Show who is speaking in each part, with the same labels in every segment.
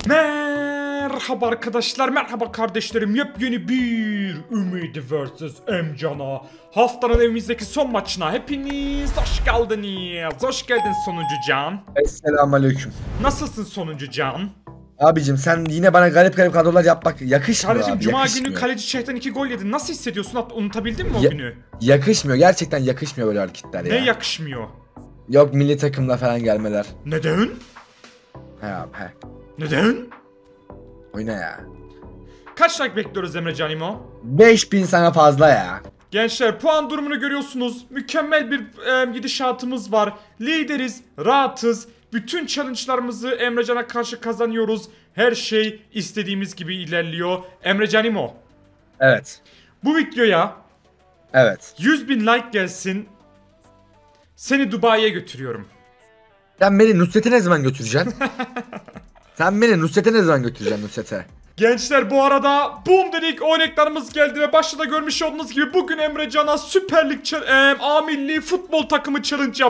Speaker 1: Merhaba arkadaşlar, merhaba kardeşlerim. Yepyeni bir Ümidi vs Emcan'a haftanın evimizdeki son maçına hepiniz hoş geldiniz. Hoş geldin sonuncu Can.
Speaker 2: Selamünaleyküm.
Speaker 1: Nasılsın sonuncu Can?
Speaker 2: Abicim sen yine bana garip kadrolar yapmak yakışmıyor
Speaker 1: Kardeşim
Speaker 2: abi,
Speaker 1: Cuma
Speaker 2: yakışmıyor.
Speaker 1: günü kaleci Şeyh'ten 2 gol yedin. Nasıl hissediyorsun? Unutabildin mi o günü?
Speaker 2: Yakışmıyor, gerçekten yakışmıyor böyle hareketler ya.
Speaker 1: Ne yakışmıyor?
Speaker 2: Yok milli takımla falan gelmeler.
Speaker 1: Neden?
Speaker 2: He abi he.
Speaker 1: Neden?
Speaker 2: Oyna ya.
Speaker 1: Kaç like bekliyoruz Emre Canimo?
Speaker 2: 5000 sana fazla ya.
Speaker 1: Gençler puan durumunu görüyorsunuz. Mükemmel bir gidişatımız var. Lideriz, rahatız. Bütün challenge'larımızı Emrecan'a karşı kazanıyoruz. Her şey istediğimiz gibi ilerliyor. Emre Canimo.
Speaker 2: Evet.
Speaker 1: Bu videoya
Speaker 2: Evet.
Speaker 1: 100.000 like gelsin. Seni Dubai'ye götürüyorum.
Speaker 2: Sen beni Nusret'e ne zaman götüreceksin? Sen beni Nusret'e ne zaman götüreceksin Nusret'e?
Speaker 1: Gençler bu arada boom dedik, oynaklarımız geldi ve başta da görmüş olduğunuz gibi bugün Emrecan'a Süper Lig A Milli futbol takımı challenge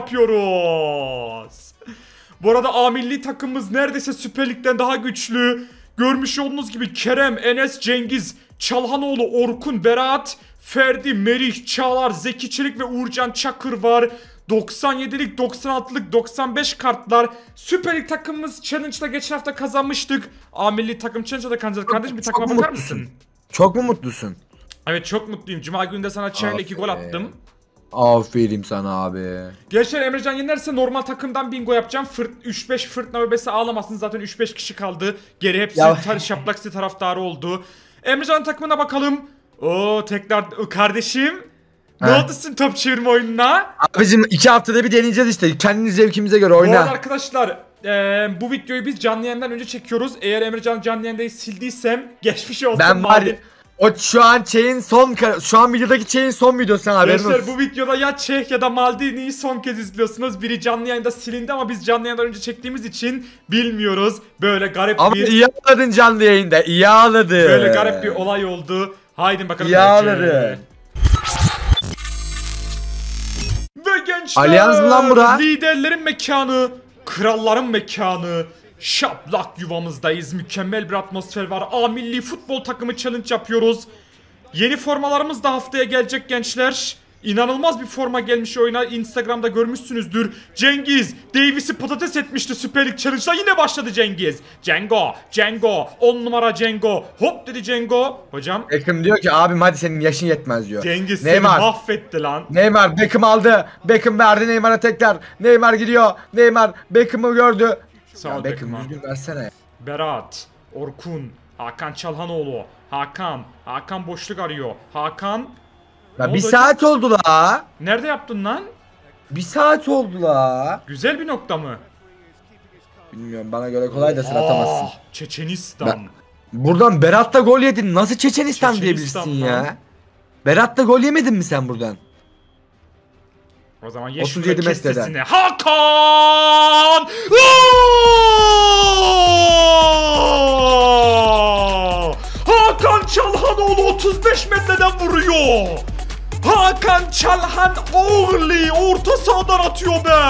Speaker 1: yapıyoruz. Bu arada A Milli takımımız neredeyse Süper Lig'den daha güçlü. Görmüş olduğunuz gibi Kerem, Enes, Cengiz, Çalhanoğlu, Orkun, Berat, Ferdi, Merih, Çağlar, Zeki Çelik ve Uğurcan Çakır var. 97'lik, 96'lık, 95 kartlar. Süper Lig takımımız Challenge'da geçen hafta kazanmıştık. A Milli takım Challenge'da kazandık. Kardeşim bir takıma bakar mısın?
Speaker 2: Çok mu mutlusun?
Speaker 1: Evet çok mutluyum. Cuma günü de sana Çay'la 2 gol attım.
Speaker 2: Aferin sana abi.
Speaker 1: Gençler Emrecan yenerse normal takımdan bingo yapacağım. 3-5 fırtına bebesi ağlamasın, zaten 3-5 kişi kaldı. Geri hepsi şaplaksı taraftarı oldu. Emrecan'ın takımına bakalım. Oo tekrar kardeşim. Ne oldu sizin top çevirme oyununa?
Speaker 2: Abicim 2 haftada bir deneyeceğiz işte. Kendiniz zevkimize göre oyna.
Speaker 1: Bu arada arkadaşlar bu videoyu biz canlı yayından önce çekiyoruz. Eğer Emrecan canlı yayındayı sildiysem geçmiş olsun.
Speaker 2: Ben var ya, o şu an videodaki şeyin son videosu sana haberin olsun.
Speaker 1: Gençler bu videoda ya Çeh ya da Maldini'yi son kez izliyorsunuz. Biri canlı yayında silindi ama biz canlı yayından önce çektiğimiz için bilmiyoruz. Böyle garip
Speaker 2: ama
Speaker 1: bir...
Speaker 2: iyi ağladın canlı yayında, iyi ağladın.
Speaker 1: Böyle garip bir olay oldu. Haydi bakalım.
Speaker 2: İyi ağladın.
Speaker 1: Ve gençler,
Speaker 2: Allianz mı lan bura?
Speaker 1: Liderlerin mekanı, kralların mekanı, şaplak yuvamızdayız. Mükemmel bir atmosfer var. A Milli futbol takımı challenge yapıyoruz. Yeni formalarımız da haftaya gelecek gençler. İnanılmaz bir forma gelmiş oyuna. Instagram'da görmüşsünüzdür. Cengiz Davis'i patates etmişti Süper Lig Challenge'da. Yine başladı Cengiz. Cengo 10 numara Cengo. Hop dedi Cengo. Hocam
Speaker 2: Beckham diyor ki abim hadi senin yaşın yetmez diyor.
Speaker 1: Cengiz
Speaker 2: Neymar
Speaker 1: seni mahvetti lan.
Speaker 2: Neymar Beckham aldı. Beckham verdi Neymar'a tekrar. Neymar gidiyor. Neymar Beckham'ı gördü.
Speaker 1: Sağ ol
Speaker 2: Beckham
Speaker 1: Beckham.
Speaker 2: düzgün versene.
Speaker 1: Berat, Orkun, Hakan Çalhanoğlu, Hakan boşluk arıyor. Hakan.
Speaker 2: Ya bir saat oldu la.
Speaker 1: Nerede yaptın lan?
Speaker 2: Bir saat oldu la.
Speaker 1: Güzel bir nokta mı?
Speaker 2: Bilmiyorum, bana göre kolay da sen atamazsın.
Speaker 1: Çeçenistan.
Speaker 2: Buradan Berat da gol yedin. Nasıl Çeçenistan diyebilirsin
Speaker 1: lan.
Speaker 2: ya? Berat da gol yemedin mi sen buradan?
Speaker 1: O zaman ye
Speaker 2: 37 metreden.
Speaker 1: sesini. Hakan! Hakan Çalhanoğlu 35 metreden vuruyor. Hakan Çalhanoğlu orta sahadan atıyor be.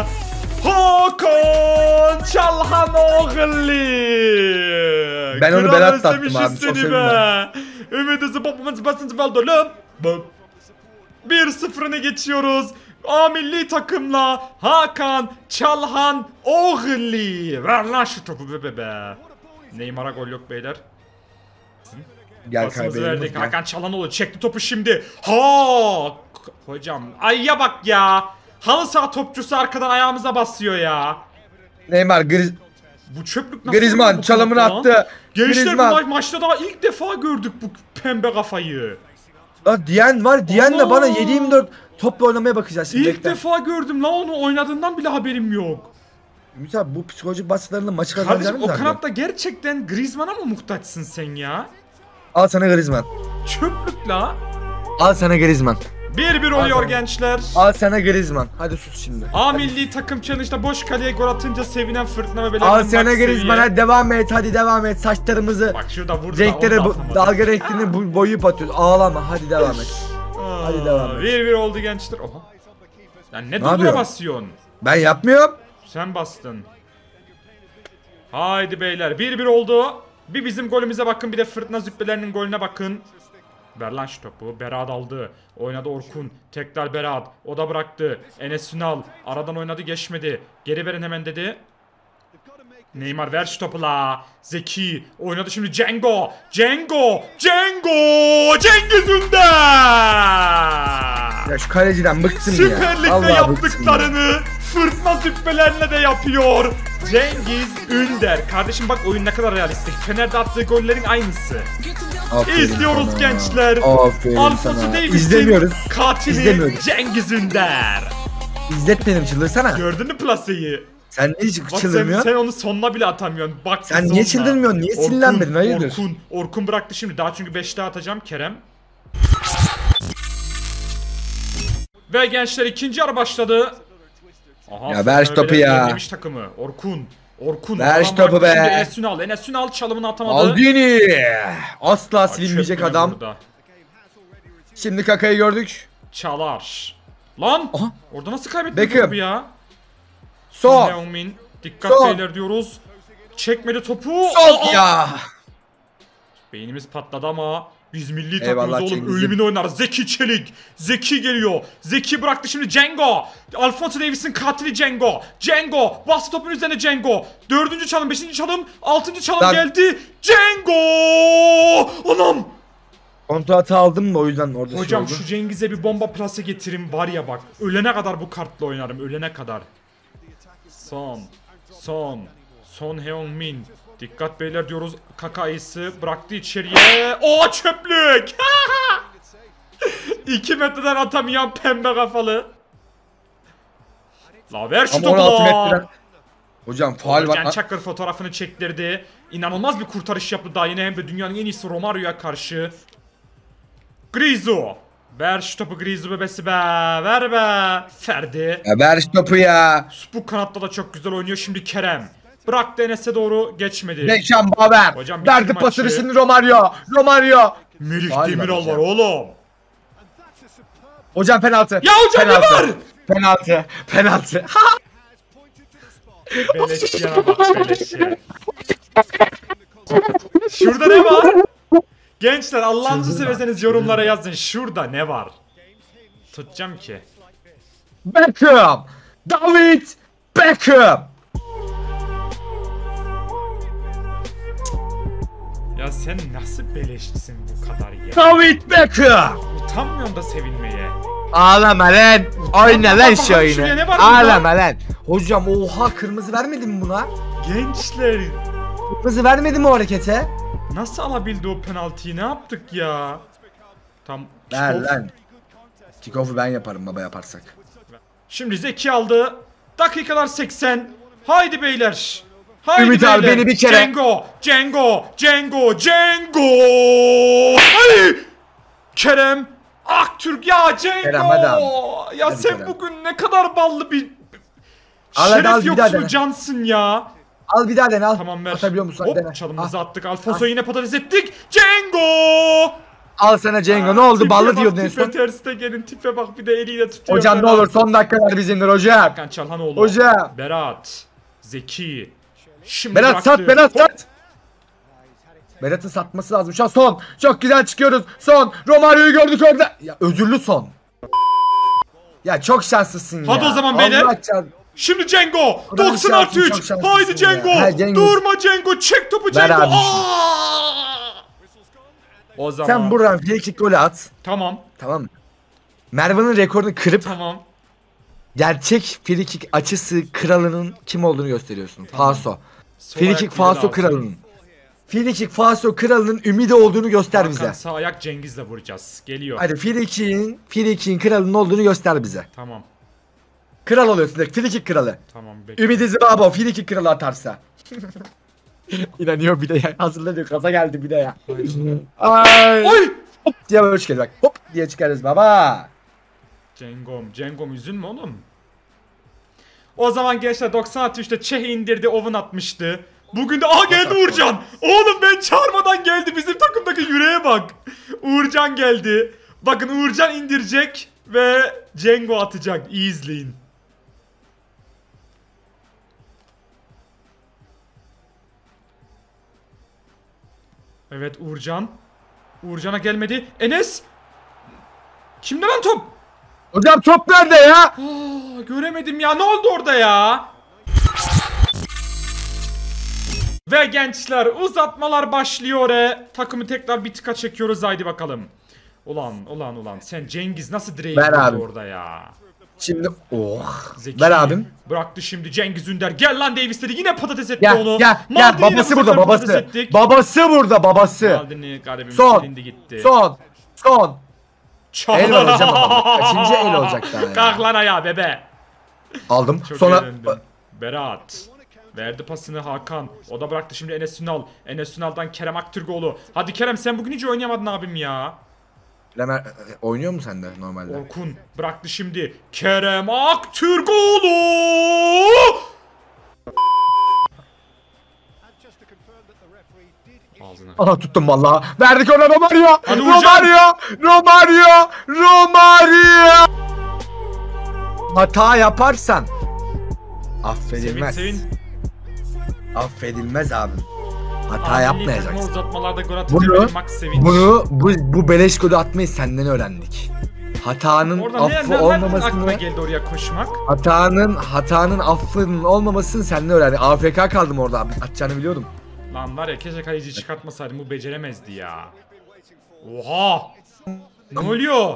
Speaker 1: Hakan Çalhanoğlu.
Speaker 2: Ben onu Berat da attım abi, çok sevindim.
Speaker 1: Ümidi babamız basınca valdolum. 1-0'ını geçiyoruz. A Milli takımla Hakan Çalhanoğlu. Ver lan şu topu be. Neymar'a gol yok beyler.
Speaker 2: Gel
Speaker 1: Pasımızı
Speaker 2: kaybederim.
Speaker 1: verdik. Hakan Çalhanoğlu çekti topu şimdi. Hocam ayya bak ya. Halı saha topçusu arkadan ayağımıza basıyor ya.
Speaker 2: Neymar
Speaker 1: Bu çöplük nasıl?
Speaker 2: Griezmann çalımını attı.
Speaker 1: Gençler bu maçta daha ilk defa gördük bu pembe kafayı.
Speaker 2: La diyen var, diyen de bana 7-24 topla oynamaya bakacağız şimdi.
Speaker 1: İlk defa gördüm la, onu oynadığından bile haberim yok.
Speaker 2: Ümit abi bu psikolojik baskılarla maçı kazanacağını mı
Speaker 1: Kardeşim o kanatta gerçekten Griezmann'a mı muhtaçsın sen ya?
Speaker 2: Al sana Griezmann.
Speaker 1: Çöplük la.
Speaker 2: Al sana Griezmann.
Speaker 1: 1-1 oluyor gençler.
Speaker 2: Al sana Griezmann. Hadi sus şimdi.
Speaker 1: A Milli takım challenge'da boş kaleye gol atınca sevinen fırtına ve
Speaker 2: Al sana Griezmann, hadi devam et, hadi devam et. Saçlarımızı,
Speaker 1: bak şurada vurdu.
Speaker 2: renklere dalga renklerini boyayıp atıyoruz. Ağlama, hadi devam et. Hadi devam et.
Speaker 1: 1-1 oldu gençler. Oha. Ya ne durdura basıyorsun?
Speaker 2: Ben yapmıyorum.
Speaker 1: Sen bastın. Haydi beyler 1-1 oldu. Bir bizim golümüze bakın, bir de fırtına züppelerinin golüne bakın. Ver lan şu topu. Berat aldı. Oynadı Orkun. Tekrar Berat. O da bıraktı. Enes Ünal. Aradan oynadı, geçmedi. Geri verin hemen dedi. Neymar ver şu topu la. Zeki. Oynadı şimdi Cengo. Cengo. Cengo. Cengiz Ünder.
Speaker 2: Ya şu kaleciden bıktım ya.
Speaker 1: Süper Lig'de
Speaker 2: Vallahi
Speaker 1: yaptıklarını fırtına züppelerine de yapıyor. Cengiz Ünder. Kardeşim bak, oyun ne kadar realistik. Fener'de attığı gollerin aynısı.
Speaker 2: Aferin
Speaker 1: İzliyoruz
Speaker 2: sana.
Speaker 1: gençler.
Speaker 2: Aferin
Speaker 1: Alfonso
Speaker 2: sana.
Speaker 1: Davies'in
Speaker 2: İzlemiyoruz.
Speaker 1: katili
Speaker 2: İzlemiyoruz.
Speaker 1: Cengiz Ünder.
Speaker 2: İzlet benim, çıldırsana.
Speaker 1: Gördün mü plaseyi?
Speaker 2: Sen niye hiç
Speaker 1: Bak
Speaker 2: çıldırmıyorsun?
Speaker 1: sen onu sonuna bile atamıyorsun. Bak
Speaker 2: Sen niye çıldırmıyorsun? Niye sinirlenmedin? Hayırdır?
Speaker 1: Orkun bıraktı şimdi. Daha çünkü 5'te atacağım Kerem. Ve gençler ikinci yarı başladı. Aha,
Speaker 2: Ya ver şu topu ya.
Speaker 1: Demiş takımı. Orkun.
Speaker 2: Ver şu
Speaker 1: Adam
Speaker 2: topu
Speaker 1: bıraktı
Speaker 2: be.
Speaker 1: şimdi Enes Ünal çalımını atamadı.
Speaker 2: Aldini. Asla
Speaker 1: Bak,
Speaker 2: silinmeyecek
Speaker 1: çöp
Speaker 2: adam.
Speaker 1: burada.
Speaker 2: Şimdi Kaka'yı gördük.
Speaker 1: Çalar. Lan!
Speaker 2: Aha.
Speaker 1: Orada nasıl kaybettin
Speaker 2: Beckham.
Speaker 1: topu ya?
Speaker 2: Son.
Speaker 1: Heung-min. Dikkat
Speaker 2: Son.
Speaker 1: beyler diyoruz. Çekmedi topu.
Speaker 2: Son ya.
Speaker 1: Beynimiz patladı ama biz milli
Speaker 2: Eyvallah
Speaker 1: takımız oğlum,
Speaker 2: Cengiz'im.
Speaker 1: ölümünü oynar. Zeki Çelik. Zeki geliyor. Zeki bıraktı şimdi Cengo. Alfonso Davies'in katili Cengo. Cengo. Bastı topun üzerine Cengo. 4. çalım, 5. çalım, 6. çalım
Speaker 2: Lan.
Speaker 1: geldi. Cengo! Anam!
Speaker 2: Kontratı aldım da o yüzden orada
Speaker 1: Hocam
Speaker 2: şey oldu.
Speaker 1: şu Cengiz'e bir bomba plase getirin var ya bak. Ölene kadar bu kartla oynarım. Ölene kadar. Son Heung-min. Dikkat beyler diyoruz. Kaka'yısı bıraktı içeriye. O çöplük. 2 metreden atamayan pembe kafalı. La ver şu
Speaker 2: Ama
Speaker 1: topu
Speaker 2: 16
Speaker 1: la.
Speaker 2: metreden. Hocam faul
Speaker 1: Can
Speaker 2: var.
Speaker 1: Çakır fotoğrafını çektirdi. İnanılmaz bir kurtarış yaptı daha yine, hem de dünyanın en iyisi Romario'ya karşı. Grizu. Ver şu topu Grizu bebesi be. Ver be. Ferdi.
Speaker 2: Ya ver şu topu ya.
Speaker 1: Bu kanatta da çok güzel oynuyor şimdi Kerem. Bıraktı Enes'e doğru, geçmedi.
Speaker 2: Beckham Baver.
Speaker 1: Hocam bitir
Speaker 2: Verdi
Speaker 1: maçı.
Speaker 2: pasını şimdi Romario. Romario.
Speaker 1: Melih
Speaker 2: Faul
Speaker 1: Demiral
Speaker 2: var
Speaker 1: var
Speaker 2: hocam.
Speaker 1: oğlum.
Speaker 2: Hocam penaltı.
Speaker 1: Ya hocam ne var?
Speaker 2: Penaltı. Penaltı.
Speaker 1: Beleşçiyana bak, beleşçiye. Şurada ne var? Gençler Allah'ınızı severseniz yorumlara yazın. Şurada ne var? Tutacağım ki.
Speaker 2: Beckham. David Beckham.
Speaker 1: Ya sen nasıl beleşçisin bu kadar ya?
Speaker 2: David Beckham.
Speaker 1: Utanmıyorsun da sevinmeye.
Speaker 2: Ağlama lan. Oyna lan
Speaker 1: Bakalım
Speaker 2: şu
Speaker 1: şuraya
Speaker 2: oyunu.
Speaker 1: ne var
Speaker 2: Ağlama lan. Hocam oha, kırmızı vermedin mi buna?
Speaker 1: Gençler
Speaker 2: Kırmızı vermedi mi o harekete?
Speaker 1: nasıl alabildi o penaltıyı? Ne yaptık ya? Tam
Speaker 2: Ver
Speaker 1: kick off.
Speaker 2: lan. Kickoff'u ben yaparım baba, yaparsak.
Speaker 1: Şimdi Zeki aldı. Dakikalar 80. Haydi beyler. Haydi
Speaker 2: Ümit
Speaker 1: beyler.
Speaker 2: abi beni bir kere-
Speaker 1: Cengo. Ay! Kerem Aktürk ya Cengo.
Speaker 2: Kerem, hadi
Speaker 1: Ya
Speaker 2: Hadi
Speaker 1: sen
Speaker 2: Kerem.
Speaker 1: bugün ne kadar ballı bir
Speaker 2: Al hadi, al,
Speaker 1: şeref
Speaker 2: bir daha
Speaker 1: yoksunu
Speaker 2: dene.
Speaker 1: cansın ya.
Speaker 2: Al bir daha dene, al.
Speaker 1: Tamam ver.
Speaker 2: Atabiliyor musun? Hadi dene.
Speaker 1: Hop çalımımızı
Speaker 2: Ah.
Speaker 1: attık. Alfonso yine patates ettik. Cengo.
Speaker 2: Al sana Cengo, ne oldu?
Speaker 1: Tipe
Speaker 2: Ballı
Speaker 1: bak,
Speaker 2: diyordun en
Speaker 1: tipe
Speaker 2: son.
Speaker 1: terste gelin, tipe bak, bir de eliyle tutuyor.
Speaker 2: Hocam ne
Speaker 1: Berat.
Speaker 2: olur son dakikalar bizimdir hocam.
Speaker 1: Hakan Çalhanoğlu.
Speaker 2: Hocam.
Speaker 1: Berat. Zeki. Şimdi
Speaker 2: Berat
Speaker 1: bıraktı.
Speaker 2: sat, Berat sat. Berat'ın satması lazım. Şu an son. Çok güzel çıkıyoruz. Son. Romario'yu gördük orada. Ya özürlü son. Ya çok şanslısın ya.
Speaker 1: Hadi o zaman beyler.
Speaker 2: Allah çarp-
Speaker 1: Şimdi Cengo.
Speaker 2: Ulan
Speaker 1: 90
Speaker 2: şansın,
Speaker 1: artı 3.
Speaker 2: çok şanslısın
Speaker 1: Haydi
Speaker 2: ya.
Speaker 1: Cengo.
Speaker 2: Ha, Cengiz.
Speaker 1: Durma Cengo. Çek topu
Speaker 2: Ver
Speaker 1: Cengo.
Speaker 2: abi.
Speaker 1: O zaman.
Speaker 2: Sen buradan free kick golü at.
Speaker 1: Tamam.
Speaker 2: Tamam mı? Mervan'ın rekorunu kırıp
Speaker 1: Tamam.
Speaker 2: gerçek free kick açısı kralının kim olduğunu gösteriyorsun. Faso.
Speaker 1: Sol
Speaker 2: Free
Speaker 1: ayak
Speaker 2: kick
Speaker 1: bile
Speaker 2: Faso
Speaker 1: lazım.
Speaker 2: kralının. Free kick Faso kralının ümidi olduğunu göster
Speaker 1: Hakan
Speaker 2: bize.
Speaker 1: sağ ayak Cengiz'le vuracağız. Geliyor.
Speaker 2: Hadi free kick'in kralının olduğunu göster bize.
Speaker 1: Tamam.
Speaker 2: Kral oluyorsun direkt, free kick kralı.
Speaker 1: Tamam bekle.
Speaker 2: Ümidi Zibabo free kick kralı atarsa. İnanıyor bir de ya. Hazırlanıyor, kaza geldi bir de ya. Ay.
Speaker 1: Oy!
Speaker 2: Hop diye böyle çıkıyor bak. Hop diye çıkarız baba.
Speaker 1: Cengom üzülme oğlum. O zaman gençler 90 artı 3'te Çeh indirdi, Oven atmıştı. Bugün de geldi Uğurcan. Oğlum ben çağırmadan geldi, bizim takımdaki yüreğe bak. Uğurcan geldi. Bakın Uğurcan indirecek ve Cengo atacak. İyi izleyin. Evet Uğurcan. Uğurcan'a gelmedi. Enes. Kimde lan top?
Speaker 2: Hocam top nerede ya?
Speaker 1: Aa, göremedim ya. Ne oldu orada ya? Ve gençler uzatmalar başlıyor. Takımı tekrar bir tıka çekiyoruz. Haydi bakalım. Ulan. Sen Cengiz nasıl direği
Speaker 2: Ver
Speaker 1: vurdu
Speaker 2: abi.
Speaker 1: orada ya?
Speaker 2: Şimdi
Speaker 1: Zeki
Speaker 2: ver abim.
Speaker 1: bıraktı şimdi Cengiz Ünder. Gel lan Davis dedi. Yine patates etti
Speaker 2: Gel
Speaker 1: onu.
Speaker 2: gel
Speaker 1: Maldini
Speaker 2: gel
Speaker 1: yine
Speaker 2: babası
Speaker 1: bu
Speaker 2: burada
Speaker 1: sefer patates
Speaker 2: babası.
Speaker 1: ettik.
Speaker 2: Babası burada babası.
Speaker 1: Maldini garibim
Speaker 2: Son.
Speaker 1: silindi gitti.
Speaker 2: Son.
Speaker 1: Çal.
Speaker 2: El var hocam ama. Kaçıncı el olacak daha ya?
Speaker 1: Kalk lan ayağa bebe.
Speaker 2: Aldım.
Speaker 1: Çok
Speaker 2: Sonra
Speaker 1: eğlendim. Berat. Verdi pasını Hakan. O da bıraktı şimdi Enes Ünal. Enes Ünal'dan Kerem Aktürkoğlu. Hadi Kerem sen bugün hiç oynayamadın abim ya.
Speaker 2: Lemer oynuyor mu sende normalde?
Speaker 1: Orkun bıraktı şimdi. Kerem Aktürkoğlu. Ağzına.
Speaker 2: Aha tuttum vallahi. Verdik ona Romario.
Speaker 1: Hadi Uğurcan.
Speaker 2: Romario. Hata yaparsan affedilmez.
Speaker 1: Sevin.
Speaker 2: Affedilmez abim. Hata
Speaker 1: Milli takıma
Speaker 2: yapmayacaksın.
Speaker 1: uzatmalarda gol atınca benim Max Sevinç.
Speaker 2: Bu beleş golü atmayı senden öğrendik. Hatanın
Speaker 1: Orada
Speaker 2: affı
Speaker 1: nereden aklına
Speaker 2: olmamasını,
Speaker 1: geldi oraya koşmak?
Speaker 2: hatanın affının olmamasını senden öğrendik. AFK kaldım orada abi. Atacağını biliyordum.
Speaker 1: Lan var ya keşke kaleciyi çıkartmasaydım, bu beceremezdi ya. Oha! Ne oluyor?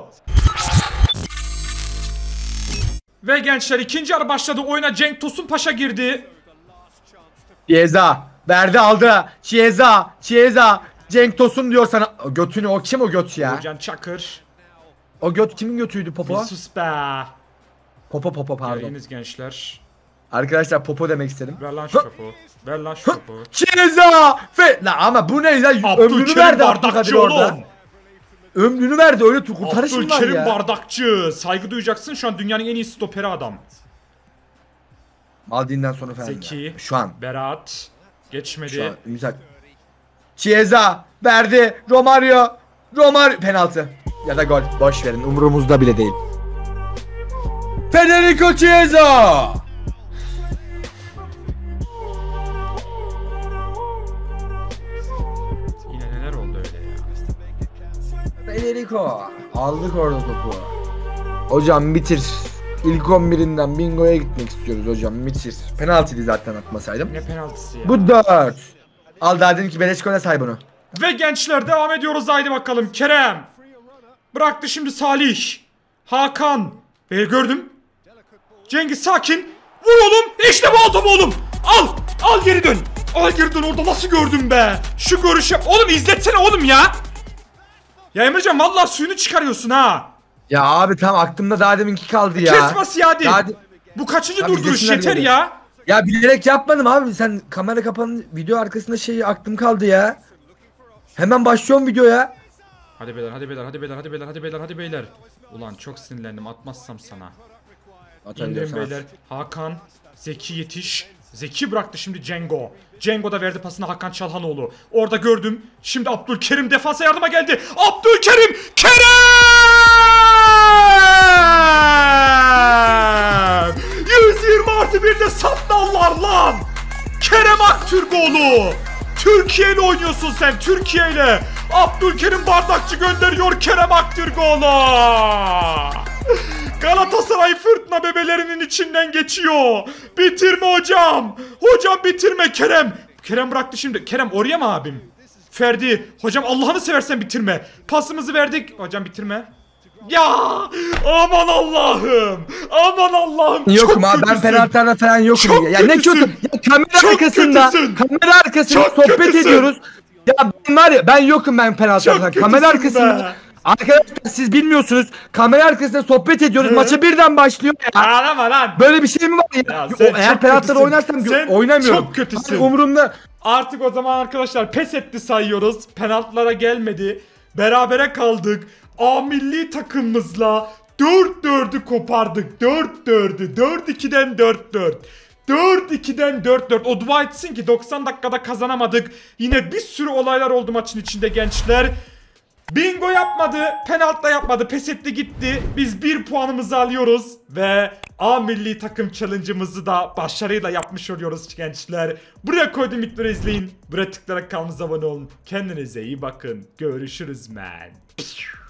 Speaker 1: Ve gençler ikinci yarı başladı. Oyuna Cenk Tosun Paşa girdi.
Speaker 2: Chiesa verdi aldı. Chiesa. Cenk Tosun diyor sana. Götünü o kim o göt ya?
Speaker 1: Uğurcan Çakır.
Speaker 2: O göt kimin götüydü
Speaker 1: Bir
Speaker 2: Popo?
Speaker 1: sus be.
Speaker 2: Popo pardon.
Speaker 1: Yayınız gençler.
Speaker 2: Arkadaşlar Popo demek istedim.
Speaker 1: Ver lan şu topu. Ver lan şu topu.
Speaker 2: Chiesa! La ama bu ne lan? Ömrünü
Speaker 1: Abdülkerim
Speaker 2: verdi Abdülkadir
Speaker 1: Bardakçı
Speaker 2: orada.
Speaker 1: oğlum.
Speaker 2: Ömrünü verdi öyle kurtarış mı var
Speaker 1: Abdülkerim
Speaker 2: ya?
Speaker 1: Bardakçı. Saygı duyacaksın, şu an dünyanın en iyi stoperi adam.
Speaker 2: Maldini'den sonra falan.
Speaker 1: Zeki.
Speaker 2: Şu an.
Speaker 1: Berat. Geçmedi.
Speaker 2: Şu an. Güzel. Chiesa verdi. Romario penaltı. Ya da gol. Boş verin. Umurumuzda bile değil. Federico Chiesa!
Speaker 1: Yine neler oldu öyle ya?
Speaker 2: Federico. Aldık orada topu. Hocam bitir. İlk 11'inden bingoya gitmek istiyoruz hocam. Bitir. Penaltıydı zaten atmasaydım.
Speaker 1: Ne penaltısı ya?
Speaker 2: Bu 4. Al daha dedim ki Beleşko'na say bunu.
Speaker 1: Ve gençler devam ediyoruz, haydi bakalım. Kerem bıraktı şimdi Salih. Hakan. Gördüm. Cengiz sakin. Vur oğlum. İşte bu aldım oğlum. Al geri dön. Al geri dön, orada nasıl gördüm be. Şu görüşü. Oğlum izletsene oğlum ya. Ya Emrecan vallahi suyunu çıkarıyorsun ha.
Speaker 2: Ya abi tam aklımda daha deminki kaldı ya.
Speaker 1: Kesmesi ya değil.
Speaker 2: Daha
Speaker 1: Bu kaçıncı
Speaker 2: Tabii
Speaker 1: durduruş
Speaker 2: izlesinler
Speaker 1: yeter
Speaker 2: beni.
Speaker 1: ya.
Speaker 2: Ya bilerek yapmadım abi. Sen kamera kapanın video arkasında aklım kaldı ya. Hemen başlıyorum videoya.
Speaker 1: Hadi beyler. Ulan çok sinirlendim, atmazsam sana. İndirin beyler. Hakan. Zeki yetiş. Zeki bıraktı şimdi Cengo. Cengo da verdi pasını Hakan Çalhanoğlu. Orada gördüm. Şimdi Abdülkerim defansa yardıma geldi. Abdülkerim! Kerem! 120+1'de sandallar lan! Kerem Aktürkoğlu! Türkiye ile oynuyorsun sen, Türkiye ile. Abdülkerim Bardakçı gönderiyor Kerem Aktürkoğlu. Galatasaray fırtına bebelerinin içinden geçiyor. Bitirme hocam. Hocam bitirme Kerem. Kerem bıraktı şimdi. Kerem oraya mı abim? Ferdi. Hocam Allah'ını seversen bitirme. Pasımızı verdik. Hocam bitirme. Ya aman Allah'ım. Aman Allah'ım.
Speaker 2: Yokum
Speaker 1: çok
Speaker 2: abi ben
Speaker 1: kötüsün.
Speaker 2: penaltılarda falan yokum.
Speaker 1: Çok
Speaker 2: Ya ne
Speaker 1: kötüsün.
Speaker 2: kötü. Ya kamera
Speaker 1: Çok
Speaker 2: arkasında.
Speaker 1: kötüsün.
Speaker 2: Kamera arkasında
Speaker 1: Çok
Speaker 2: sohbet
Speaker 1: kötüsün.
Speaker 2: ediyoruz. Ya ben var ya ben yokum ben penaltılarda.
Speaker 1: Çok
Speaker 2: Kamera
Speaker 1: kötüsün
Speaker 2: arkasında.
Speaker 1: be.
Speaker 2: Arkadaşlar siz bilmiyorsunuz. Kamera arkasında sohbet ediyoruz. Maça birden başlıyor ya.
Speaker 1: Ağlama lan.
Speaker 2: Böyle bir şey mi var ya?
Speaker 1: Ya sen
Speaker 2: Eğer
Speaker 1: çok
Speaker 2: penaltıları
Speaker 1: kötüsün.
Speaker 2: oynarsam
Speaker 1: Sen
Speaker 2: oynamıyorum.
Speaker 1: çok kötüsün.
Speaker 2: Hani umurumda.
Speaker 1: Artık o zaman arkadaşlar pes etti sayıyoruz. Penaltılara gelmedi. Berabere kaldık. A milli takımımızla 4-4'ü kopardık. 4-4'ü. 4-2'den 4-4. 4-2'den 4-4. O dua etsin ki 90 dakikada kazanamadık. Yine bir sürü olaylar oldu maçın içinde gençler. Bingo yapmadı. Penaltı da yapmadı. Pes etti gitti. Biz 1 puanımızı alıyoruz. Ve A milli takım challenge'ımızı da başarıyla yapmış oluyoruz gençler. Buraya koydum videoları izleyin. Buraya tıklayarak kanalımıza abone olun. Kendinize iyi bakın. Görüşürüz men.